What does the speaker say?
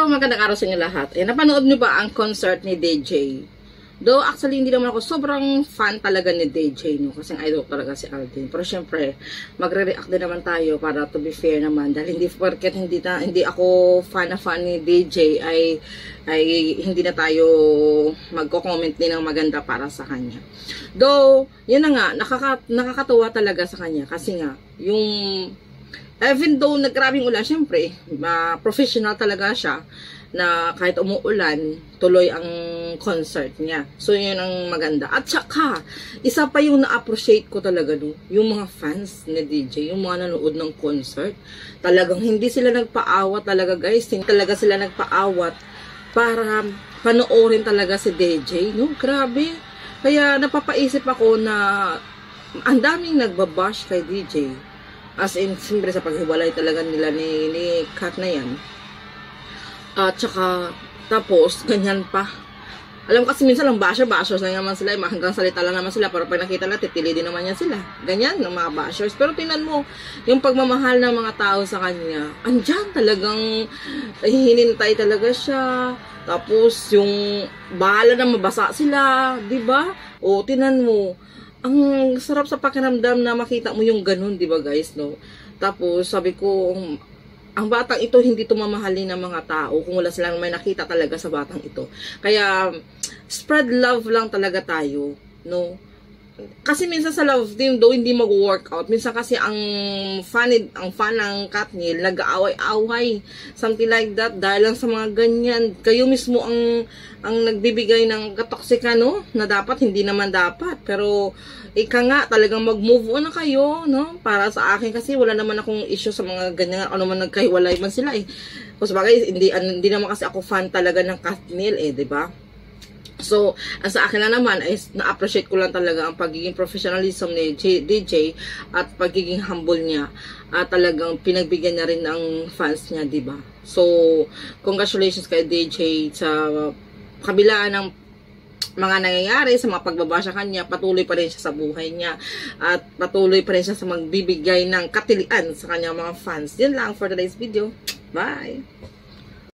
magandang araw sa inyo lahat. Eh, napanood nyo ba ang concert ni DJ? Though actually hindi naman ako sobrang fan talaga ni DJ, no? Kasi idol talaga si Alden. Pero syempre, magre-react din naman tayo para to be fair naman. Dahil hindi porket hindi ako fan ni DJ ay hindi na tayo magko-comment din ng maganda para sa kanya. Though, yun na nga, nakakatuwa talaga sa kanya. Kasi nga, yung even though naggrabing ulan, syempre, professional talaga siya na kahit umuulan, tuloy ang concert niya. So, yun ang maganda. At saka, isa pa yung na-appreciate ko talaga, no? Yung mga fans ni DJ, yung mga nanood ng concert, talagang hindi sila nagpaawat talaga, guys. Hindi talaga sila nagpaawat para panoorin talaga si DJ, no? Grabe. Kaya, napapaisip ako na ang daming nagbabash kay DJ. As in, siyempre sa paghiwalay talaga nila ni Kat na yan. At saka, tapos, ganyan pa. Alam ko kasi minsan lang bashers lang naman sila. Hanggang salita lang naman sila. Pero pag nakita natin, titili din naman yan sila. Ganyan, ng mga bashers. Pero tingnan mo, yung pagmamahal ng mga tao sa kanya, andyan talagang hinintay talaga siya. Tapos, yung bahala na mabasa sila. Diba? O, tingnan mo, ang sarap sa pakiramdam na makita mo yung ganun, diba guys, no? Tapos, sabi ko, ang batang ito hindi ito mamahalin ng mga tao kung wala silang may nakita talaga sa batang ito. Kaya, spread love lang talaga tayo, no? Kasi minsan sa love team, though hindi mag-workout, minsan kasi ang fan ng Katniel, nag-aaway-away, something like that, dahil lang sa mga ganyan. Kayo mismo ang nagbibigay ng katoksika, no? Na dapat, hindi naman dapat. Pero, ika nga, talagang mag-move on na kayo, no? Para sa akin kasi, wala naman akong issue sa mga ganyan, ano man nagkahiwalay man sila, eh. Kasi bagay, hindi naman kasi ako fan talaga ng Katniel, eh, diba? So, ang sa akin na naman ay na-appreciate ko lang talaga ang pagiging professionalism ni DJ at pagiging humble niya at talagang pinagbigyan niya rin ng fans niya, diba? So, congratulations kay DJ sa kabila ng mga nangyayari sa mga pagbabasa kanya, patuloy pa rin siya sa buhay niya at patuloy pa rin siya sa magbibigay ng katilian sa kanyang mga fans. Yun lang for today's video. Bye!